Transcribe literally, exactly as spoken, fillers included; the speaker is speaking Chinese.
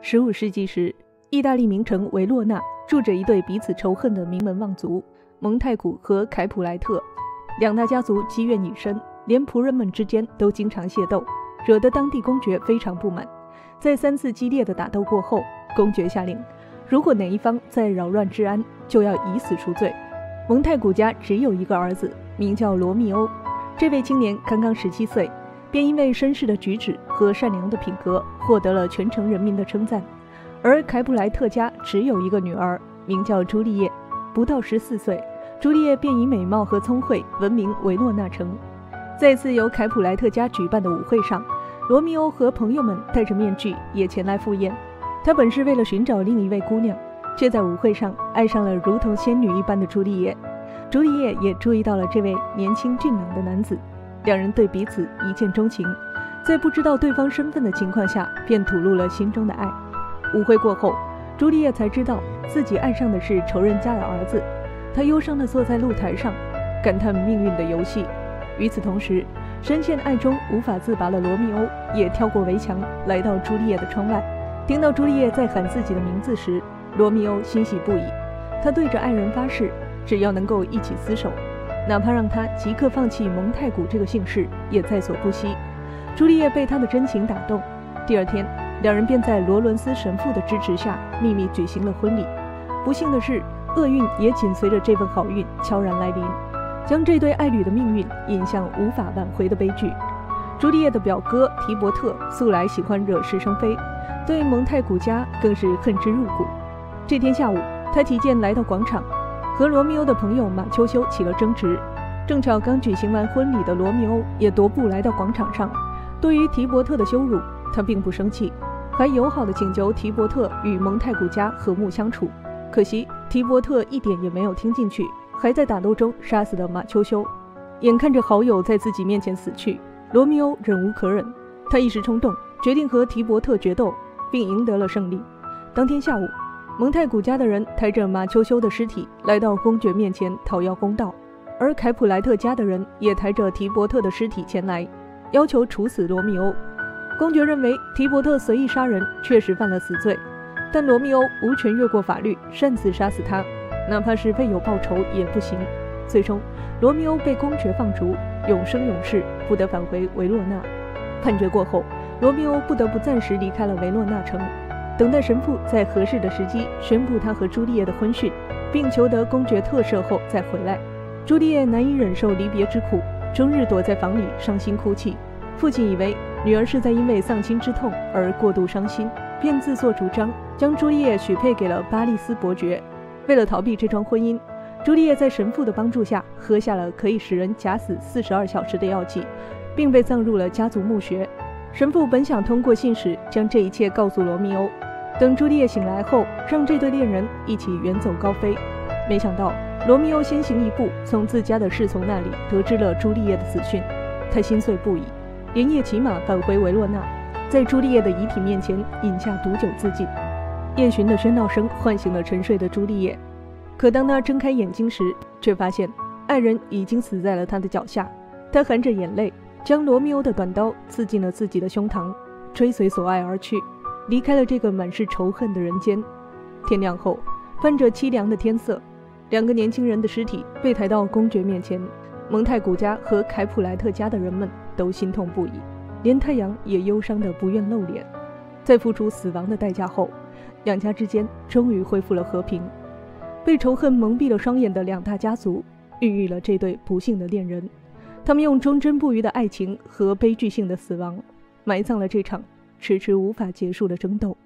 十五世纪时，意大利名城维洛纳住着一对彼此仇恨的名门望族蒙泰古和凯普莱特。两大家族积怨已深，连仆人们之间都经常械斗，惹得当地公爵非常不满。在三次激烈的打斗过后，公爵下令，如果哪一方再扰乱治安，就要以死赎罪。蒙泰古家只有一个儿子，名叫罗密欧。这位青年刚刚十七岁，便因为绅士的举止和善良的品格获得了全城人民的称赞。而凯普莱特家只有一个女儿，名叫朱丽叶。不到十四岁，朱丽叶便以美貌和聪慧闻名维洛纳城。在一次由凯普莱特家举办的舞会上，罗密欧和朋友们戴着面具也前来赴宴。他本是为了寻找另一位姑娘，却在舞会上爱上了如同仙女一般的朱丽叶。朱丽叶也注意到了这位年轻俊朗的男子，两人对彼此一见钟情，在不知道对方身份的情况下，便吐露了心中的爱。舞会过后，朱丽叶才知道自己爱上的是仇人家的儿子，她忧伤地坐在露台上，感叹命运的游戏。与此同时，深陷爱中无法自拔的罗密欧也跳过围墙，来到朱丽叶的窗外。听到朱丽叶在喊自己的名字时，罗密欧欣喜不已。他对着爱人发誓，只要能够一起厮守，哪怕让他即刻放弃蒙泰古这个姓氏，也在所不惜。朱丽叶被他的真情打动，第二天，两人便在罗伦斯神父的支持下秘密举行了婚礼。不幸的是，厄运也紧随着这份好运悄然来临，将这对爱侣的命运引向无法挽回的悲剧。朱丽叶的表哥提伯特素来喜欢惹是生非，对蒙泰古家更是恨之入骨。这天下午，他提剑来到广场，和罗密欧的朋友马丘修起了争执。正巧刚举行完婚礼的罗密欧也踱步来到广场上，对于提伯特的羞辱，他并不生气，还友好地请求提伯特与蒙泰古家和睦相处。可惜提伯特一点也没有听进去，还在打斗中杀死了马丘修。眼看着好友在自己面前死去，罗密欧忍无可忍，他一时冲动，决定和提伯特决斗，并赢得了胜利。当天下午，蒙泰古家的人抬着马丘修的尸体来到公爵面前讨要公道，而凯普莱特家的人也抬着提伯特的尸体前来，要求处死罗密欧。公爵认为提伯特随意杀人确实犯了死罪，但罗密欧无权越过法律擅自杀死他，哪怕是为有报仇也不行。最终，罗密欧被公爵放逐，永生永世不得返回维洛纳。判决过后，罗密欧不得不暂时离开了维洛纳城，等待神父在合适的时机宣布他和朱丽叶的婚讯，并求得公爵特赦后再回来。朱丽叶难以忍受离别之苦，终日躲在房里伤心哭泣。父亲以为女儿是在因为丧亲之痛而过度伤心，便自作主张将朱丽叶许配给了巴利斯伯爵。为了逃避这桩婚姻，朱丽叶在神父的帮助下喝下了可以使人假死四十二小时的药剂，并被葬入了家族墓穴。神父本想通过信使将这一切告诉罗密欧，等朱丽叶醒来后，让这对恋人一起远走高飞。没想到罗密欧先行一步，从自家的侍从那里得知了朱丽叶的死讯，他心碎不已，连夜骑马返回维洛纳，在朱丽叶的遗体面前饮下毒酒自尽。夜巡的喧闹声唤醒了沉睡的朱丽叶，可当他睁开眼睛时，却发现爱人已经死在了他的脚下。他含着眼泪，将罗密欧的短刀刺进了自己的胸膛，追随所爱而去，离开了这个满是仇恨的人间。天亮后，泛着凄凉的天色，两个年轻人的尸体被抬到公爵面前。蒙泰古家和凯普莱特家的人们都心痛不已，连太阳也忧伤得不愿露脸。在付出死亡的代价后，两家之间终于恢复了和平。被仇恨蒙蔽了双眼的两大家族，孕育了这对不幸的恋人。他们用忠贞不渝的爱情和悲剧性的死亡，埋葬了这场迟迟无法结束的争斗。